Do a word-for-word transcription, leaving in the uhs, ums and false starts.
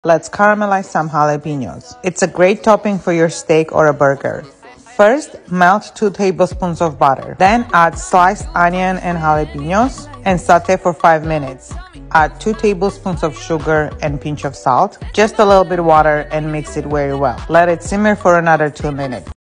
Let's caramelize some jalapeños. It's a great topping for your steak or a burger. First, melt two tablespoons of butter. Then add sliced onion and jalapeños and saute for five minutes. Add two tablespoons of sugar and pinch of salt, just a little bit of water, and mix it very well. Let it simmer for another two minutes.